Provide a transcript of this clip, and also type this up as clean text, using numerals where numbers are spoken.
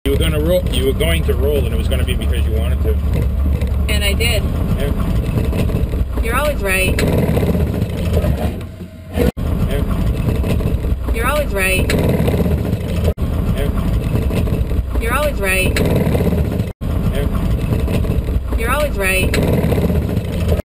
You were gonna roll. You were going to roll, and it was gonna be because you wanted to. And I did. Yeah. You're always right. Yeah. You're always right. Yeah. You're always right. Yeah. You're always right.